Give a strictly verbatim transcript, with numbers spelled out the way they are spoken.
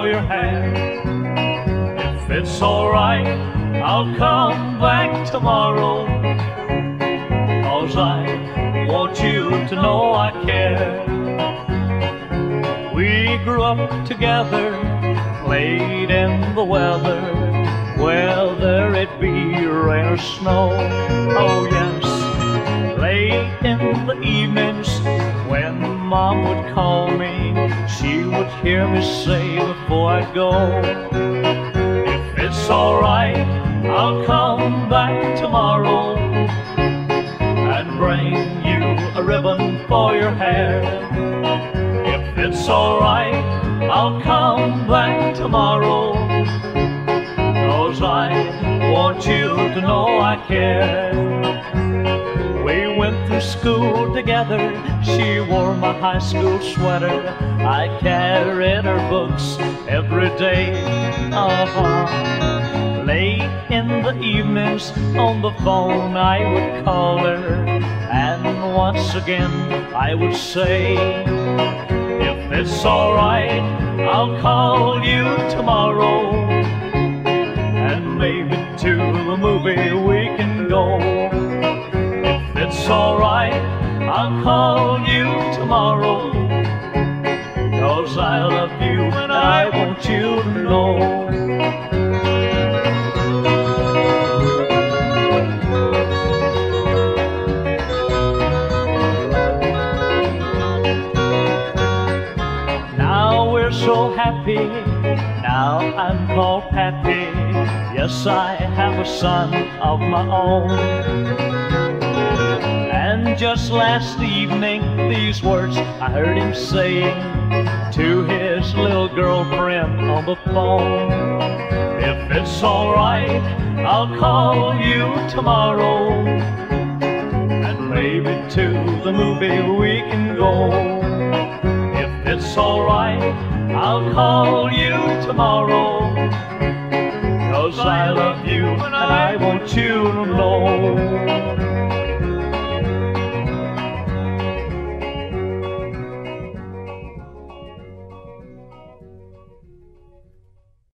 for your hand. If it's alright, I'll come back tomorrow, 'cause I want you to know I care. We grew up together, played in the weather, whether it be rain or snow. Oh yes, late in the evenings when Mom would call me, she would hear me say before I go, if it's alright, I'll come back tomorrow and bring you a ribbon for your hair. If it's alright, I'll come back tomorrow, 'cause I want you to know I care. We went through school together, she wore my high school sweater, I carried her books every day. Uh-huh. Late in the evenings on the phone I would call her, and once again I would say, if it's alright, I'll call you tomorrow, and maybe to the movie we can go. If it's alright, I'll call you tomorrow, 'cause I love you and I want you to know. So happy, now I'm called Pappy. Yes, I have a son of my own. And just last evening, these words I heard him saying to his little girlfriend on the phone. If it's alright, I'll call you tomorrow, and maybe to the movie we can go. If it's alright, I'll call you tomorrow, 'cause I love you and I want you to know.